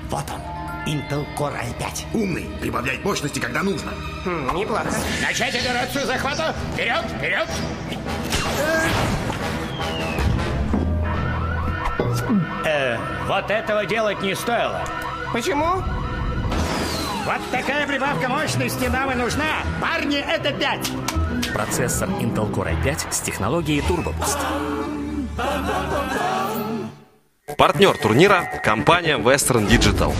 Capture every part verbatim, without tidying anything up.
Вот он, Intel Core ай пять. Умный, прибавляет мощности, когда нужно. Хм, неплохо. Начать операцию захвата. Вперед, вперед. Э, вот этого делать не стоило. Почему? Вот такая прибавка мощности нам и нужна. Парни, это пять. Процессор Intel Core ай пять с технологией Turbo Boost. Партнер турнира – компания Western Digital.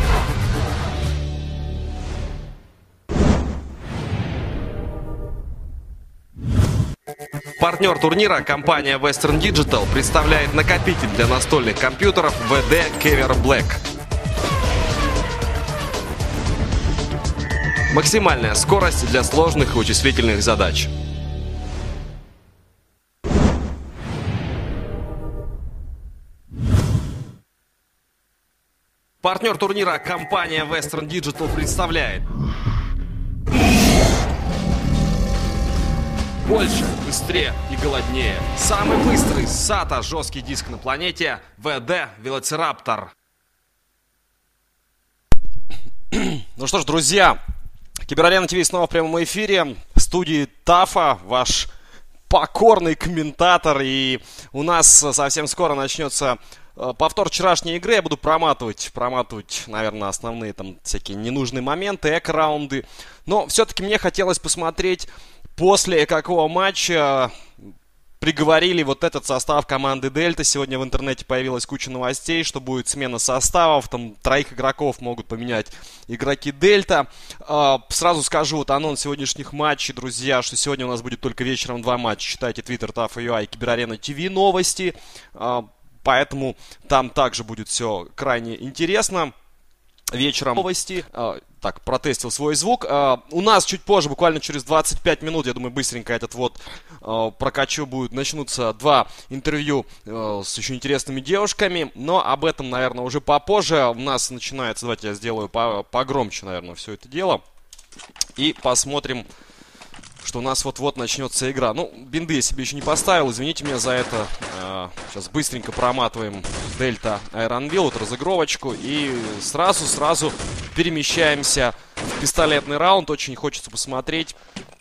Партнер турнира, компания Western Digital, представляет накопитель для настольных компьютеров ви ди Kever Black. Максимальная скорость для сложных вычислительных задач. Партнер турнира, компания Western Digital, представляет больше, быстрее и голоднее. Самый быстрый сата жесткий диск на планете ви ди Velociraptor. Ну что ж, друзья, Киберарена ТВ снова в прямом эфире. В студии Тафа, ваш покорный комментатор. И у нас совсем скоро начнется повтор вчерашней игры. Я буду проматывать, проматывать, наверное, основные там всякие ненужные моменты, эко-раунды. Но все-таки мне хотелось посмотреть, после какого матча приговорили вот этот состав команды Дельта. Сегодня в интернете появилась куча новостей, что будет смена составов. Там троих игроков могут поменять игроки Дельта. Сразу скажу, вот анонс сегодняшних матчей, друзья, что сегодня у нас будет только вечером два матча. Читайте Twitter, Тафа.ua и Киберарена ТВ новости. Поэтому там также будет все крайне интересно. Вечером новости. Так, протестил свой звук. У нас чуть позже, буквально через двадцать пять минут, я думаю, быстренько этот вот прокачу будет. Начнутся два интервью с очень интересными девушками. Но об этом, наверное, уже попозже. У нас начинается, давайте я сделаю погромче, наверное, все это дело. И посмотрим, что у нас вот-вот начнется игра. Ну, бинды я себе еще не поставил, извините меня за это. Сейчас быстренько проматываем Дельта Ironville, вот разыгровочку. И сразу-сразу перемещаемся в пистолетный раунд. Очень хочется посмотреть.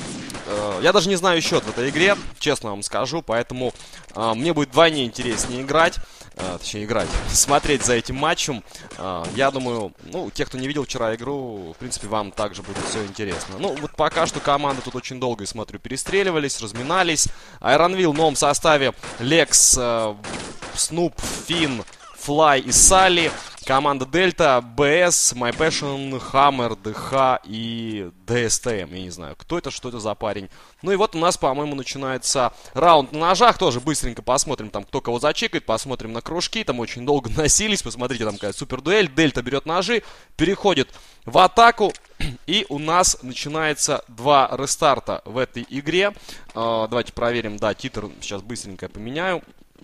Я даже не знаю счет в этой игре, честно вам скажу. Поэтому мне будет вдвойне интереснее играть. Точнее, играть, смотреть за этим матчем. Я думаю, ну, те, кто не видел вчера игру, в принципе, вам также будет все интересно. Ну, вот пока что команды тут очень долго, я смотрю, перестреливались, разминались. Ironville в новом составе: Лекс, Снуп, Финн, Флай и Салли. Команда Дельта, БС, My Passion, Hammer, ДХ и ДСТМ. Я не знаю, кто это, что это за парень. Ну и вот у нас, по-моему, начинается раунд на ножах. Тоже быстренько посмотрим, там, кто кого зачикает. Посмотрим на кружки. Там очень долго носились. Посмотрите, там какая супер дуэль. Дельта берет ножи, переходит в атаку. И у нас начинается два рестарта в этой игре. Давайте проверим. Да, титр сейчас быстренько я поменяю.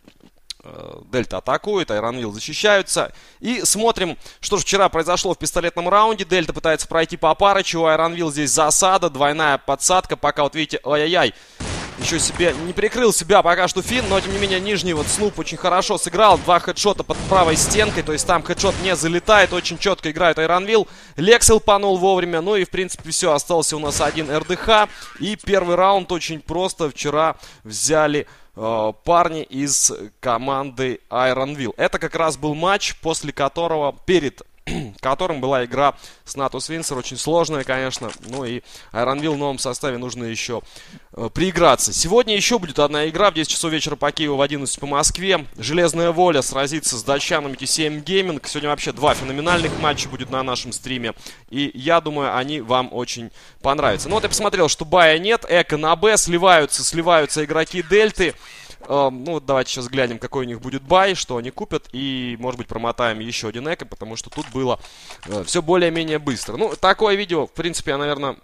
Дельта атакует, Ironville защищаются. И смотрим, что же вчера произошло в пистолетном раунде. Дельта пытается пройти по Апарычу, у Ironville здесь засада, двойная подсадка. Пока вот видите, ай-яй-яй, еще себе не прикрыл себя пока что Финн, но тем не менее нижний вот Снуп очень хорошо сыграл. Два хедшота под правой стенкой, то есть там хедшот не залетает, очень четко играет Ironville. Лекс лпанул вовремя, ну и в принципе все, остался у нас один эр дэ ха. И первый раунд очень просто вчера взяли парни из команды Ironville. Это как раз был матч, после которого, перед которым была игра с Natus Windsor. Очень сложная, конечно. Ну и Ironville в новом составе нужно еще э, прииграться. Сегодня еще будет одна игра в десять часов вечера по Киеву, в одиннадцать по Москве. Железная Воля сразится с датчанами ти си эм Gaming. Сегодня вообще два феноменальных матча будет на нашем стриме. И я думаю, они вам очень понравятся. Ну вот я посмотрел, что бая нет. Эко на Б. Сливаются, сливаются игроки Дельты. Ну, давайте сейчас глянем, какой у них будет бай, что они купят. И, может быть, промотаем еще один эко, потому что тут было э, все более-менее быстро. Ну, такое видео, в принципе, я, наверное...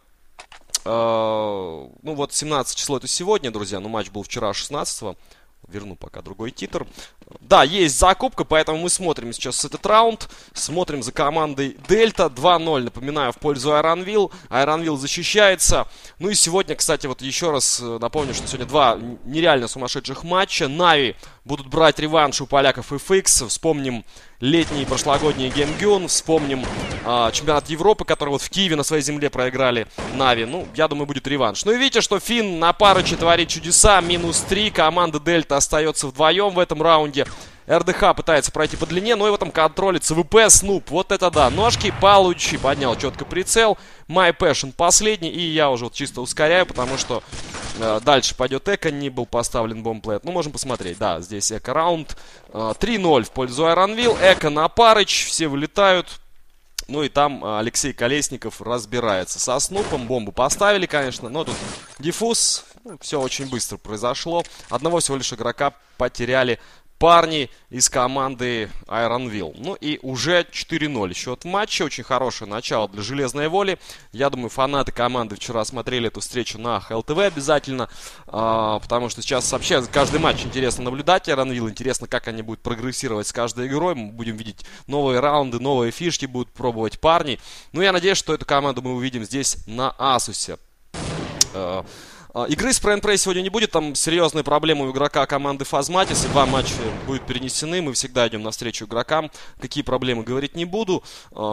Э, ну, вот семнадцатое число это сегодня, друзья. Но матч был вчера, шестнадцатого. Верну пока другой титр. Да, есть закупка, поэтому мы смотрим сейчас этот раунд. Смотрим за командой Дельта. два ноль, напоминаю, в пользу Ironville. Ironville защищается. Ну и сегодня, кстати, вот еще раз напомню, что сегодня два нереально сумасшедших матча. Нави будут брать реванш у поляков эф икс. Вспомним летний прошлогодний геймгюн. Вспомним э, чемпионат Европы, который вот в Киеве на своей земле проиграли Нави. Ну, я думаю, будет реванш. Ну и видите, что Фин на Парыче творит чудеса. Минус три. Команда Дельта остается вдвоем в этом раунде. РДХ пытается пройти по длине, но его там контролит ЦВП, Снуп. Вот это да. Ножки, Палучи поднял четко прицел. My Passion последний. И я уже вот чисто ускоряю, потому что э, дальше пойдет эко. Не был поставлен бомбплейт. Ну, можем посмотреть. Да, здесь эко-раунд. Э, три ноль в пользу Ironville. Эко на Парыч. Все вылетают. Ну и там э, Алексей Колесников разбирается со Снупом. Бомбу поставили, конечно. Но тут диффуз. Ну, все очень быстро произошло. Одного всего лишь игрока потеряли парни из команды Ironville. Ну и уже четыре ноль счет матча. Очень хорошее начало для Железной Воли. Я думаю, фанаты команды вчера смотрели эту встречу на ха эл тэ вэ обязательно. А, потому что сейчас вообще каждый матч интересно наблюдать. Ironville интересно, как они будут прогрессировать с каждой игрой. Мы будем видеть новые раунды, новые фишки будут пробовать парни. Ну я надеюсь, что эту команду мы увидим здесь на Асусе. А, Игры с Prey сегодня не будет, там серьезные проблемы у игрока команды Фазматис. Если два матча будут перенесены, мы всегда идем навстречу игрокам. Какие проблемы, говорить не буду,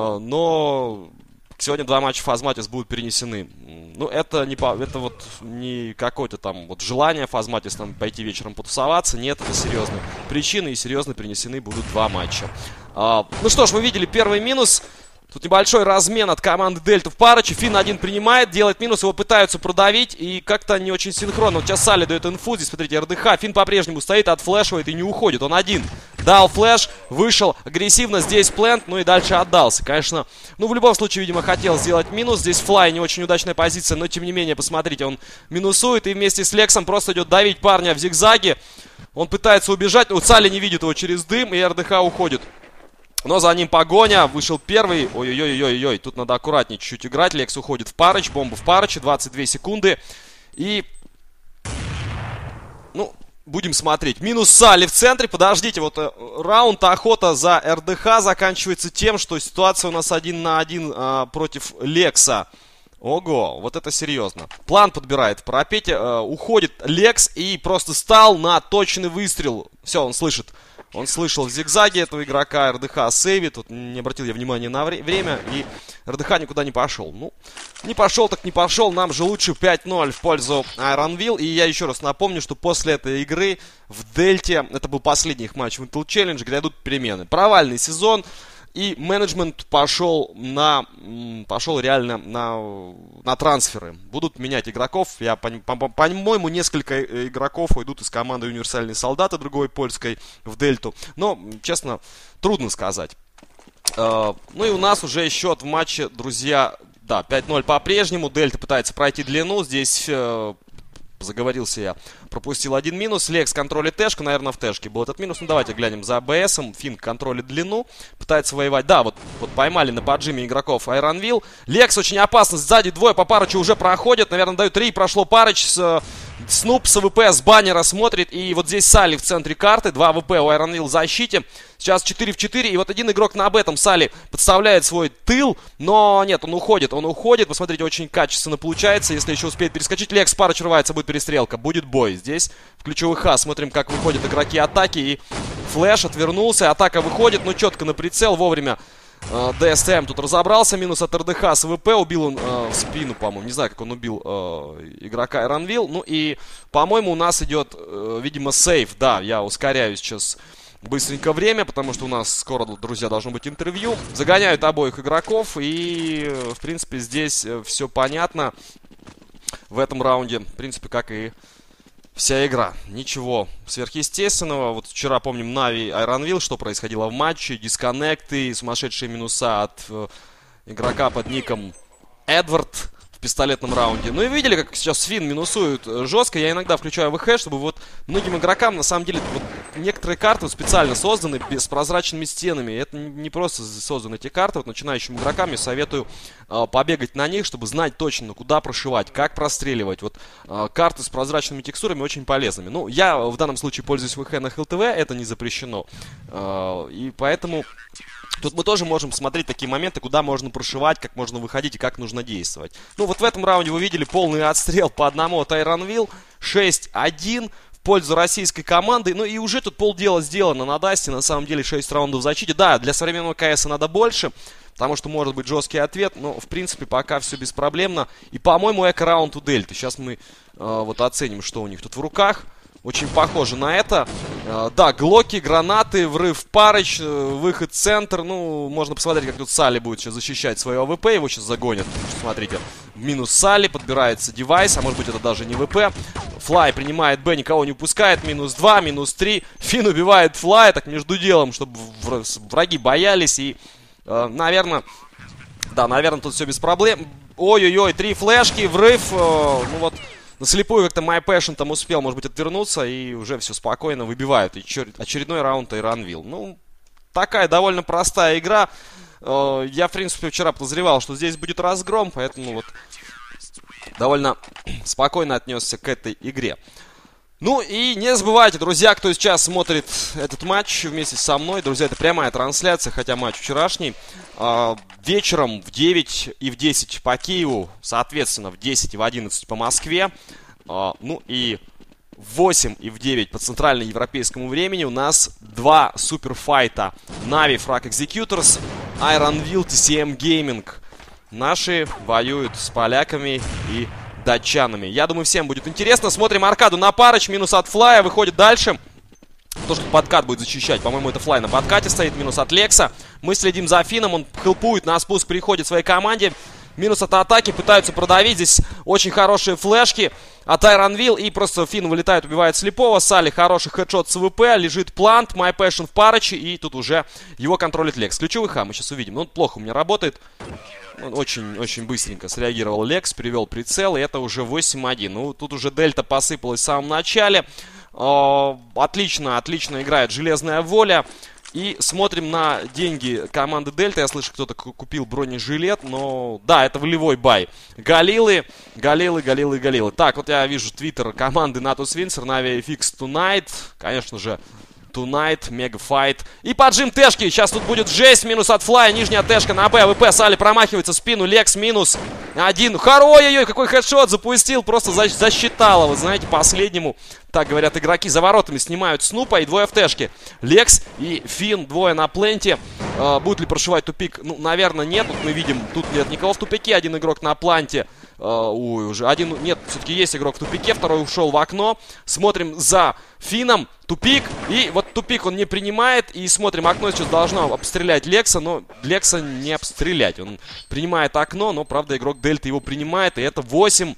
но сегодня два матча Фазматис будут перенесены. Ну, это не, это вот не какое-то там вот желание Фазматис там пойти вечером потусоваться. Нет, это серьезные причины, и серьезно перенесены будут два матча. Ну что ж, мы видели первый минус. Тут небольшой размен от команды Дельта в Парыче. Фин один принимает, делает минус, его пытаются продавить. И как-то не очень синхронно. Вот сейчас Салли дает инфу. Здесь, смотрите, эр дэ ха. Фин по-прежнему стоит, отфлешивает и не уходит. Он один. Дал флеш, вышел агрессивно. Здесь плент, ну и дальше отдался. Конечно, ну в любом случае, видимо, хотел сделать минус. Здесь флай, не очень удачная позиция. Но тем не менее, посмотрите, он минусует. И вместе с Лексом просто идет давить парня в зигзаге. Он пытается убежать. Вот Салли не видит его через дым. И эр дэ ха уходит. Но за ним погоня, вышел первый. Ой-ой-ой-ой-ой, тут надо аккуратнее чуть-чуть играть. Лекс уходит в Парыч, бомба в Парыче, двадцать две секунды. И, ну, будем смотреть. Минус Салли в центре, подождите, вот э, раунд охота за эр дэ ха заканчивается тем, что ситуация у нас один на один э, против Лекса. Ого, вот это серьезно. План подбирает в парапете, э, уходит Лекс и просто стал на точный выстрел. Все, он слышит. Он слышал в зигзаге этого игрока, эр дэ ха сейвит, тут не обратил я внимания на вре- время, и эр дэ ха никуда не пошел. Ну, не пошел так не пошел, нам же лучше пять ноль в пользу Ironville. И я еще раз напомню, что после этой игры в Дельте, это был последний их матч в Intel Challenge, грядут перемены. Провальный сезон. И менеджмент пошел на, пошел реально на, на трансферы. Будут менять игроков. Я, по, по, по-моему, несколько игроков уйдут из команды Универсальные Солдаты, другой польской, в Дельту. Но, честно, трудно сказать. Ну и у нас уже счет в матче, друзья, да, пять ноль по-прежнему. Дельта пытается пройти длину. Здесь... Заговорился я. Пропустил один минус. Лекс контролит тэшку. Наверное, в тэшке был этот минус. Ну, давайте глянем за АБСом. Фин контролит длину. Пытается воевать. Да, вот, вот поймали на поджиме игроков Ironville. Лекс очень опасно. Сзади двое по Парычу уже проходят. Наверное, дают три. Прошло Парыч. С, Снуп с АВП с баннера смотрит. И вот здесь Салли в центре карты. Два АВП у Ironville в защите. Сейчас четыре в четыре. И вот один игрок на об этом. Салли подставляет свой тыл. Но нет, он уходит. Он уходит. Посмотрите, очень качественно получается. Если еще успеет перескочить. Лекс Парыч рвается. Будет перестрелка. Будет бой. Здесь в ключевых ха. Смотрим, как выходят игроки атаки. И флеш отвернулся. Атака выходит. Ну, четко на прицел. Вовремя э, ди эс эм тут разобрался. Минус от эр дэ ха с АВП. Убил он э, в спину, по-моему. Не знаю, как он убил э, игрока Ironville. Ну и, по-моему, у нас идет, э, видимо, сейф. Да, я ускоряю сейчас быстренько время, потому что у нас скоро, друзья, должно быть интервью. Загоняют обоих игроков. И, в принципе, здесь все понятно. В этом раунде, в принципе, как и вся игра. Ничего сверхъестественного. Вот вчера, помним, Нави Ironville, что происходило в матче. Дисконнекты, сумасшедшие минуса от э, игрока под ником Эдвард в пистолетном раунде. Ну и видели, как сейчас Фин минусует жестко. Я иногда включаю ВХ, чтобы вот многим игрокам, на самом деле, вот некоторые карты специально созданы с прозрачными стенами. Это не просто созданы эти карты. Вот начинающим игрокам я советую э, побегать на них, чтобы знать точно, куда прошивать, как простреливать. Вот э, карты с прозрачными текстурами очень полезными. Ну, я в данном случае пользуюсь ВХ на ха эл тэ вэ, это не запрещено. Э, и поэтому... Тут мы тоже можем смотреть такие моменты, куда можно прошивать, как можно выходить и как нужно действовать. Ну, вот в этом раунде вы видели полный отстрел по одному от Ironville. шесть один в пользу российской команды. Ну и уже тут полдела сделано на Дасте. На самом деле шесть раундов в защите. Да, для современного КС надо больше, потому что может быть жесткий ответ. Но в принципе пока все беспроблемно. И по-моему эко-раунд у Дельты. Сейчас мы э, вот оценим, что у них тут в руках. Очень похоже на это. Э, да, глоки, гранаты, врыв парыч, э, выход в центр. Ну, можно посмотреть, как тут Салли будет сейчас защищать свое АВП. Его сейчас загонят. Смотрите, минус Салли, подбирается девайс. А может быть это даже не ВП. Флай принимает Б, никого не упускает. Минус два, минус три. Фин убивает Флай, так между делом, чтобы враги боялись. И, э, наверное, да, наверное, тут все без проблем. Ой-ой-ой, три флешки, врыв. Э, ну вот... На слепую как-то MyPassion там успел, может быть, отвернуться, и уже все спокойно выбивают. И очередной раунд Ironville. Ну, такая довольно простая игра. Я, в принципе, вчера подозревал, что здесь будет разгром, поэтому вот довольно спокойно отнесся к этой игре. Ну и не забывайте, друзья, кто сейчас смотрит этот матч вместе со мной. Друзья, это прямая трансляция, хотя матч вчерашний. Э, вечером в девять и в десять по Киеву, соответственно, в десять и в одиннадцать по Москве. Э, ну и в восемь и в девять по центральноевропейскому времени у нас два суперфайта. Нави Frag Executors, Ironville ти си эм Gaming. Наши воюют с поляками и датчанами. Я думаю, всем будет интересно. Смотрим аркаду на парыч. Минус от Флая. Выходит дальше. То, что подкат будет защищать. По-моему, это Флай на подкате стоит. Минус от Лекса. Мы следим за Фином. Он хелпует на спуск, приходит своей команде. Минус от атаки. Пытаются продавить. Здесь очень хорошие флешки от Ironville. И просто Фин вылетает, убивает слепого. Салли хороший хедшот с ВП. Лежит плант. MyPassion в парыче. И тут уже его контролит Лекс. Ключевой ха мы сейчас увидим. Он плохо у меня работает. Очень-очень быстренько среагировал Лекс, перевел прицел, и это уже восемь один. Ну, тут уже Дельта посыпалась в самом начале. Э, отлично, отлично играет Железная Воля. И смотрим на деньги команды Дельта. Я слышу, кто-то купил бронежилет, но да, это волевой бай. Галилы, Галилы, Галилы, Галилы. Так, вот я вижу твиттер команды Natus Windsor, Na'Vi эф икс Tonight. Конечно же, Tonight, мегафайт. И поджим Тэшки. Сейчас тут будет жесть. Минус от Флая. Нижняя Тэшка на Б. ВП. Салли промахивается в спину. Лекс минус один. Ой-ой-ой, какой хедшот запустил. Просто за засчитало. Вы знаете, последнему. Так говорят игроки. За воротами снимают Снупа и двое в Тэшке. Лекс и Фин. Двое на пленте. Э, будет ли прошивать тупик? Ну, наверное, нет. Тут мы видим, тут нет никого в тупике. Один игрок на планте. Uh, ой, уже один... Нет, все-таки есть игрок в тупике. Второй ушел в окно. Смотрим за Фином. Тупик. И вот тупик он не принимает. И смотрим, окно сейчас должно обстрелять Лекса. Но Лекса не обстрелять. Он принимает окно, но, правда, игрок Дельта его принимает. И это восемь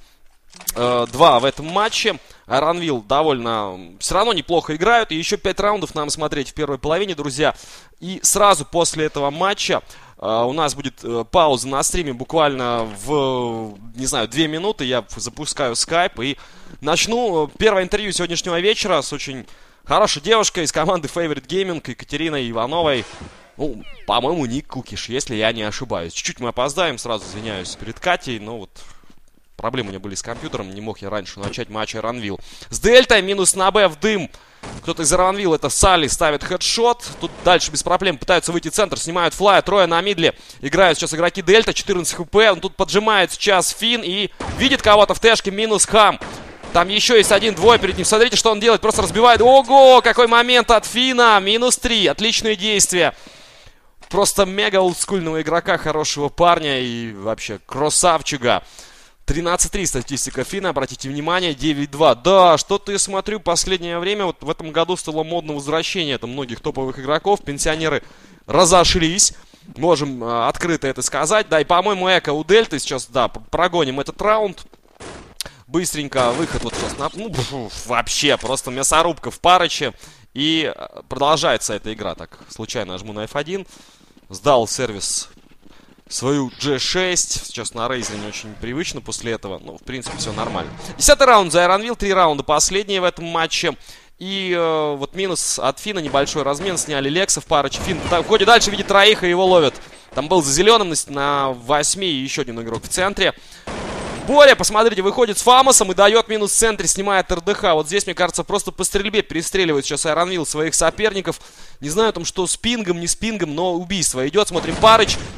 два в этом матче. Ironville довольно... Все равно неплохо играют. И еще пять раундов нам смотреть в первой половине, друзья. И сразу после этого матча Uh, у нас будет uh, пауза на стриме буквально в, не знаю, две минуты. Я запускаю скайп и начну uh, первое интервью сегодняшнего вечера с очень хорошей девушкой из команды Favorite Gaming, Екатериной Ивановой. Ну, по-моему, ник Кукиш, если я не ошибаюсь. Чуть-чуть мы опоздаем, сразу извиняюсь перед Катей, но вот проблемы у меня были с компьютером, не мог я раньше начать матч Ironville. С Дельтой минус на Б в дым. Кто-то из Ironville, это Салли, ставит хедшот. Тут дальше без проблем пытаются выйти в центр, снимают Флая, трое на мидле. Играют сейчас игроки Дельта, четырнадцать хп. Он тут поджимает сейчас Фин и видит кого-то в тэшке, минус Хам. Там еще есть один, двое перед ним. Смотрите, что он делает, просто разбивает. Ого, какой момент от Фина, минус три, отличные действия. Просто мега олдскульного игрока, хорошего парня и вообще красавчика. тринадцать три статистика Фина, обратите внимание, девять два. Да, что-то я смотрю, последнее время, вот в этом году стало модно возвращение там многих топовых игроков. Пенсионеры разошлись, можем э, открыто это сказать. Да, и, по-моему, эко у Дельты сейчас, да, прогоним этот раунд. Быстренько выход вот сейчас на... Ну, вообще, просто мясорубка в парыче. И продолжается эта игра. Так, случайно нажму на эф один. Сдал сервис... свою джи шесть. Сейчас на рейзе не очень привычно после этого. Ну, в принципе, все нормально. Десятый раунд за Ironville. Три раунда последние в этом матче. И э, вот минус от Фина. Небольшой размен. Сняли Лекса в парочке. Фин в ходе дальше видит троих и его ловят. Там был за зеленым на, на восьми. И еще один игрок в центре. Боря, посмотрите, выходит с Фамосом и дает минус в центре, снимает эр дэ ха. Вот здесь, мне кажется, просто по стрельбе перестреливает сейчас Ironville своих соперников. Не знаю там, что с пингом, не с пингом, но убийство идет. Смотрим, Парыч.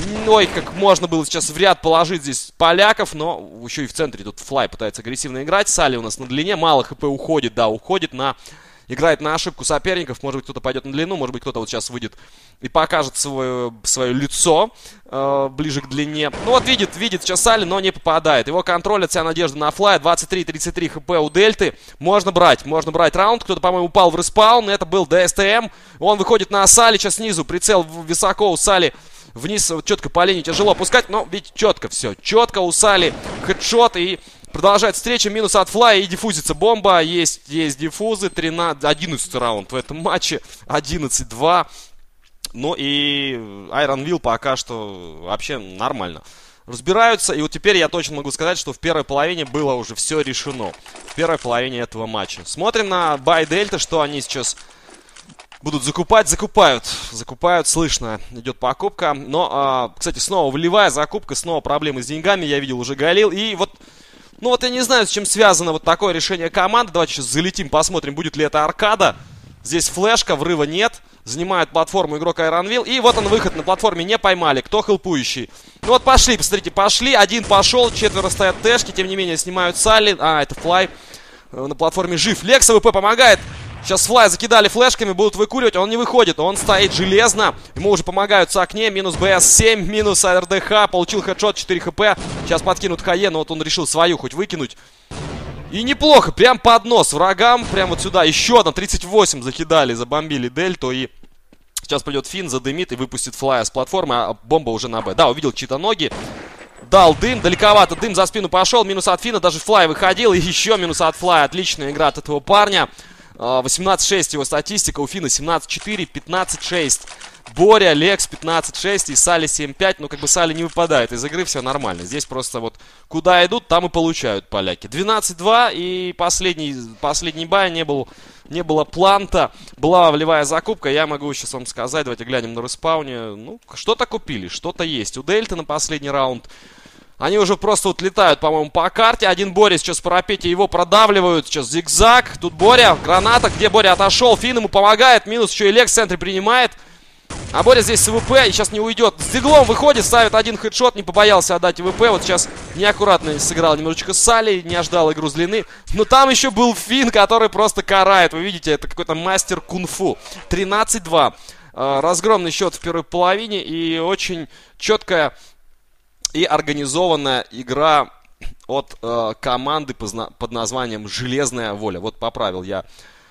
Ой, как можно было сейчас в ряд положить здесь поляков, но еще и в центре тут Флай пытается агрессивно играть. Салли у нас на длине, мало хп уходит, да, уходит на... Играет на ошибку соперников, может быть, кто-то пойдет на длину, может быть, кто-то вот сейчас выйдет и покажет свое, свое лицо э, ближе к длине. Ну вот видит, видит сейчас Салли, но не попадает. Его контроль, вся надежда на Флай, двадцать три тридцать три хп у Дельты. Можно брать, можно брать раунд. Кто-то, по-моему, упал в респаун, это был ДСТМ. Он выходит на Салли, сейчас снизу, прицел высоко у Салли. Вниз вот, четко по линии тяжело опускать, но видите, четко все. Четко у Салли хедшот и... Продолжает встреча, минус от Флая и диффузится бомба. Есть, есть диффузы, тринадцать, одиннадцатый раунд в этом матче, одиннадцать два. Ну и Iron Will пока что вообще нормально разбираются. И вот теперь я точно могу сказать, что в первой половине было уже все решено. В первой половине этого матча. Смотрим на Бай Дельта, что они сейчас будут закупать. Закупают, закупают, слышно, идет покупка. Но, а, кстати, снова волевая закупка, снова проблемы с деньгами. Я видел уже Галил. И вот... Ну вот я не знаю, с чем связано вот такое решение команды. Давайте сейчас залетим, посмотрим, будет ли это аркада. Здесь флешка, врыва нет. Занимает платформу игрок Iron Will. И вот он выход на платформе, не поймали. Кто хелпующий? Ну вот пошли, посмотрите, пошли. Один пошел, четверо стоят тэшки. Тем не менее снимают Салли. А, это Флай на платформе жив. Лекса ВП помогает. Сейчас Флай закидали флешками, будут выкуривать. Он не выходит, он стоит железно. Ему уже помогают с окне. Минус БС семь, минус РДХ. Получил хедшот, четыре хп. Сейчас подкинут Хае, но вот он решил свою хоть выкинуть. И неплохо, прям под нос врагам. Прям вот сюда, еще одна, тридцать восемь закидали, забомбили Дельту. И сейчас придет Фин, задымит и выпустит Флая с платформы. А бомба уже на Б. Да, увидел чьи-то ноги. Дал дым, далековато дым за спину пошел. Минус от Фина, даже Флай выходил. И еще минус от Флая. Отличная игра от этого парня. восемнадцать шесть его статистика, у Фина семнадцать четыре, пятнадцать шесть. Боря, Лекс пятнадцать шесть и Салли семь пять. Ну, как бы Салли не выпадает из игры, все нормально. Здесь просто вот куда идут, там и получают поляки. двенадцать два и последний, последний бай не был, не было планта. Была волевая закупка, я могу сейчас вам сказать. Давайте глянем на респауне. Ну, что-то купили, что-то есть. У Дельты на последний раунд. Они уже просто вот летают, по-моему, по карте. Один Боря сейчас в парапете, его продавливают. Сейчас зигзаг. Тут Боря, граната. Где Боря отошел? Фин ему помогает. Минус еще и Лекс в центре принимает. А Боря здесь с ВП и сейчас не уйдет. С диглом выходит, ставит один хедшот. Не побоялся отдать ВП. Вот сейчас неаккуратно сыграл немножечко Салли. Не ожидал игру с длины. Но там еще был Фин, который просто карает. Вы видите, это какой-то мастер кунг-фу. тринадцать два. Разгромный счет в первой половине. И очень четкая... И организованная игра от э, команды под названием «Железная воля». Вот поправил я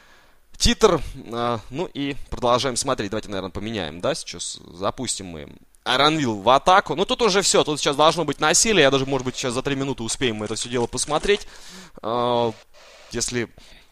титр. Э, ну и продолжаем смотреть. Давайте, наверное, поменяем, да, сейчас запустим мы Iron Will в атаку. Ну тут уже все, тут сейчас должно быть насилие. Я даже, может быть, сейчас за три минуты успеем мы это все дело посмотреть. Э, если...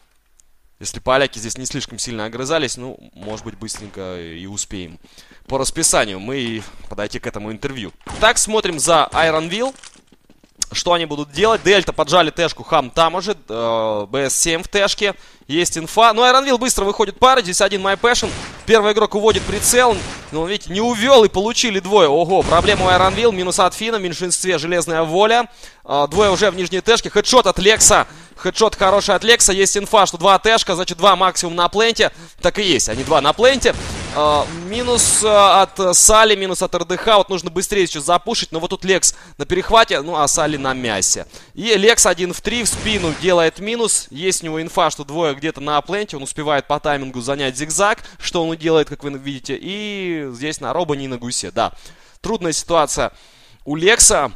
Если поляки здесь не слишком сильно огрызались, ну, может быть, быстренько и успеем по расписанию мы и подойти к этому интервью. Так, смотрим за Iron Will. Что они будут делать? Дельта поджали тэшку, Хам там уже. Э, БС семь в тэшке. Есть инфа. Ну, Iron Will быстро выходит пара. Здесь один My Passion. Первый игрок уводит прицел. Ну, видите, не увел и получили двое. Ого, проблема у Iron Will. Минус от Фина. В меньшинстве железная воля. Э, двое уже в нижней тэшке. Хедшот от Лекса. Хедшот хороший от Лекса. Есть инфа, что два тэшка. Значит, два максимум на пленте. Так и есть. Они два на пленте. Uh, минус uh, от Салли, минус от РДХ. Вот нужно быстрее сейчас запушить. Но вот тут Лекс на перехвате, ну а Салли на мясе. И Лекс один в три в спину делает минус. Есть у него инфа, что двое где-то на пленте. Он успевает по таймингу занять зигзаг. Что он и делает, как вы видите. И здесь на Робоне и на Гусе. Да, трудная ситуация у Лекса.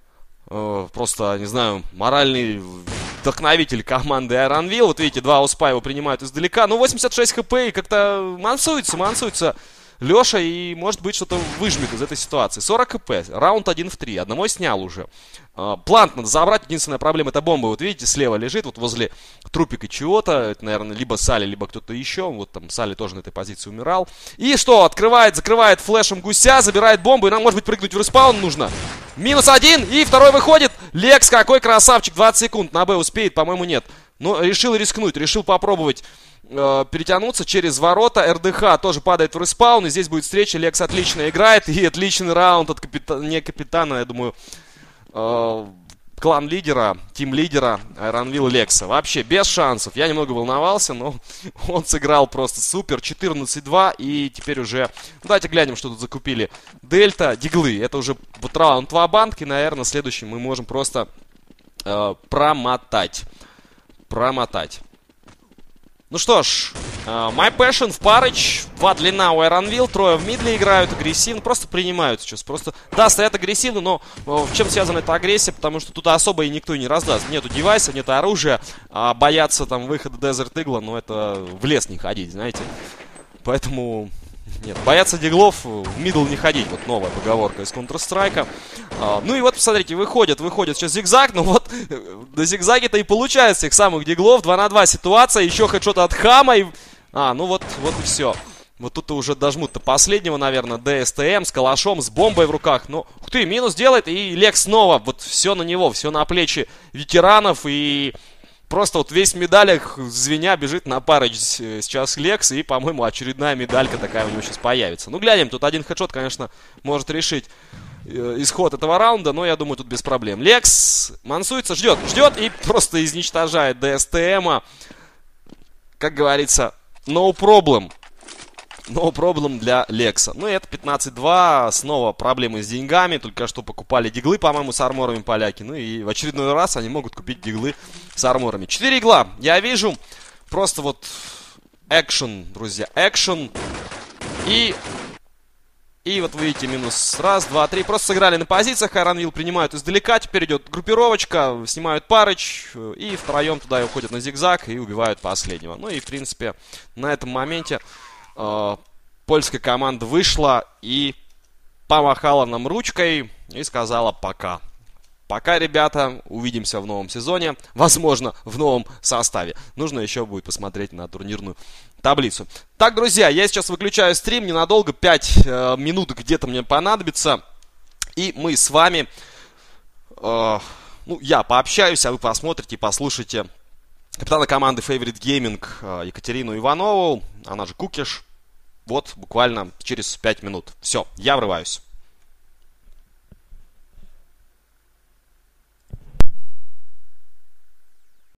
Uh, просто, не знаю, моральный вдохновитель команды Iron Will. Вот видите, два успа его принимают издалека. Ну, восемьдесят шесть хп, и как-то мансуется, мансуется Леша, и, может быть, что-то выжмет из этой ситуации. сорок хп, раунд один в три, одного снял уже. Uh, плант надо забрать, единственная проблема — это бомба. Вот видите, слева лежит, вот возле трупика чего-то. Это, наверное, либо Салли, либо кто-то еще. Вот там Салли тоже на этой позиции умирал. И что, открывает, закрывает флешем Гуся, забирает бомбу, и нам, может быть, прыгнуть в респаун нужно. Минус один, и второй выходит. Лекс, какой красавчик, двадцать секунд. На Б успеет, по-моему, нет. Но решил рискнуть, решил попробовать э, перетянуться через ворота. РДХ тоже падает в респаун, и здесь будет встреча. Лекс отлично играет, и отличный раунд от капита... не капитана, я думаю, э, клан-лидера, тим-лидера Ironville Лекса. Вообще без шансов. Я немного волновался, но он сыграл просто супер. четырнадцать два. И теперь уже... Давайте глянем, что тут закупили. Дельта, диглы. Это уже вот раунд ва-банк. И, наверное, следующий мы можем просто э, промотать. Промотать. Ну что ж, uh, My Passion в парыч, два длина у Ironville, трое в мидле играют, агрессивно, просто принимают сейчас, просто, да, стоят агрессивно, но uh, в чем связана эта агрессия, потому что тут особо и никто не раздаст, нету девайса, нету оружия, а бояться там выхода Desert Eagle, ну это в лес не ходить, знаете, поэтому... Нет, бояться диглов, в мидл не ходить. Вот новая поговорка из Counter-Strike. А, ну и вот, посмотрите, выходит, выходит сейчас зигзаг. Ну вот, до зигзаги-то и получается их самых диглов. два на два ситуация, еще хедшот от Хама. И... А, ну вот, вот и все. Вот тут-то уже дожмут-то последнего, наверное, ДСТМ с калашом, с бомбой в руках. Ну, ух ты, минус делает, и Лекс снова. Вот все на него, все на плечи ветеранов. И... Просто вот весь в медалях, звеня, бежит на парыч сейчас Лекс. И, по-моему, очередная медалька такая у него сейчас появится. Ну, глянем, тут один хедшот, конечно, может решить э, исход этого раунда. Но я думаю, тут без проблем. Лекс мансуется, ждет, ждет и просто изничтожает ДСТМа. Как говорится, no problem. No problem для Лекса. Ну и это пятнадцать два. Снова проблемы с деньгами. Только что покупали диглы, по-моему, с арморами поляки. Ну и в очередной раз они могут купить диглы с арморами. четыре игла. Я вижу. Просто вот экшен, друзья. Экшен. И... И вот вы видите, минус раз, два, три. Просто сыграли на позициях. Ironville принимают издалека. Теперь идет группировочка. Снимают парыч. И втроем туда уходят на зигзаг. И убивают последнего. Ну и, в принципе, на этом моменте... Uh, польская команда вышла и помахала нам ручкой и сказала пока. Пока, ребята, увидимся в новом сезоне, возможно, в новом составе. Нужно еще будет посмотреть на турнирную таблицу. Так, друзья, я сейчас выключаю стрим ненадолго, пять uh, минут где-то мне понадобится. И мы с вами, uh, ну, я пообщаюсь, а вы посмотрите и послушайте капитана команды Favorite Gaming Екатерину Иванову, она же Кукиш, вот буквально через пять минут. Все, я врываюсь.